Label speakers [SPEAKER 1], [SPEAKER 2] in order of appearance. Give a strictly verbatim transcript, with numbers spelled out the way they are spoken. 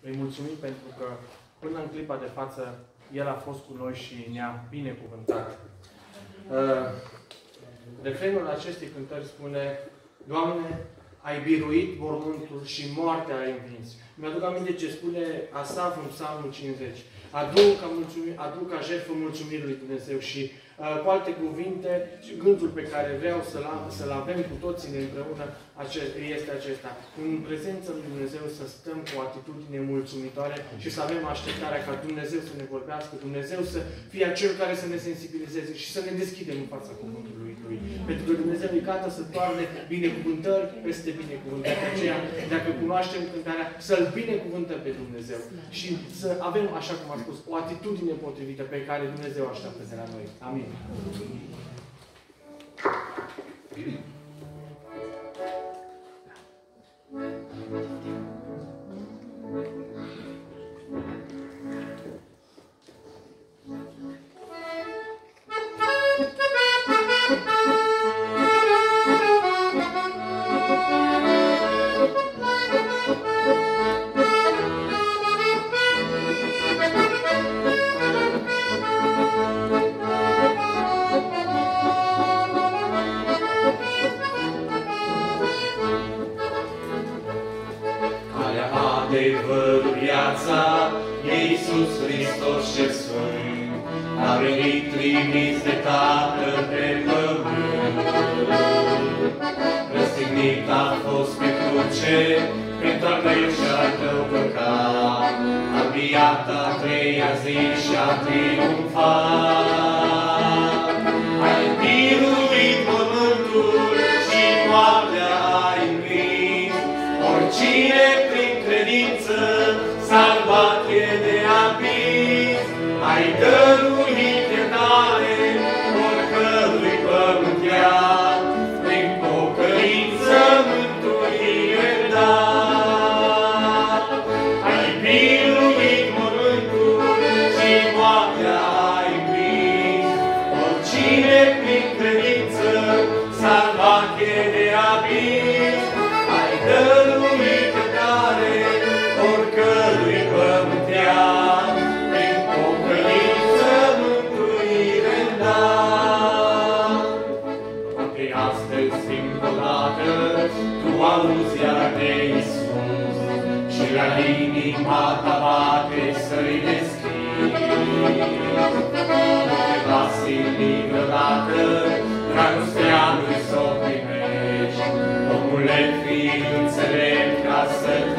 [SPEAKER 1] Îi mulțumim pentru că până în clipa de față El a fost cu noi și ne-a binecuvântat. Uh, refrenul acestei cântări spune: Doamne, ai biruit mormântul și moartea ai învins. Mi-aduc aminte ce spune Asaf în Psalmul cincizeci. Aduc ca, aduc ca jertfă mulțumirii lui Dumnezeu și uh, cu alte cuvinte, gândul pe care vreau să-l să avem cu toții împreună acest, este acesta. În prezența lui Dumnezeu să stăm cu o atitudine mulțumitoare și să avem așteptarea ca Dumnezeu să ne vorbească, Dumnezeu să fie acel care să ne sensibilizeze și să ne deschidem în fața cuvântului Lui. Pentru că Dumnezeu e gata să toarne binecuvântări peste binecuvântări. De aceea, dacă cunoaștem cântarea, să-L binecuvântăm pe Dumnezeu și să avem, așa cum am spus, o atitudine potrivită pe care Dumnezeu așteaptă de la noi. Amin.
[SPEAKER 2] Adevărul, viața, e Iisus Hristos cel Sfânt, a venit trimis de Tatăl pe pământ. Răstignit a fost pe cruce, pentru al meu și al tău păcat, a înviat a treia zi și a triumfat. Ai biruit mormântul și moartea ai învins, oricine prin credință salvat e de abis. Ai dăruit iertare oricărui pământean, prin pocăință mântuire dat. Ai biruit mormântul și moartea ai învins, oricine prin credință salvat e de abis. Ai dăruit iertare oricărui pământean, prin pocăință mântuire dat. Poate astăzi, încă o dată, tu auzi iar de Iisus și la inima ta bate să-i deschizi. Nu te va sili vreodată dragostea lui să o primești. Omule, fii înțelept ca să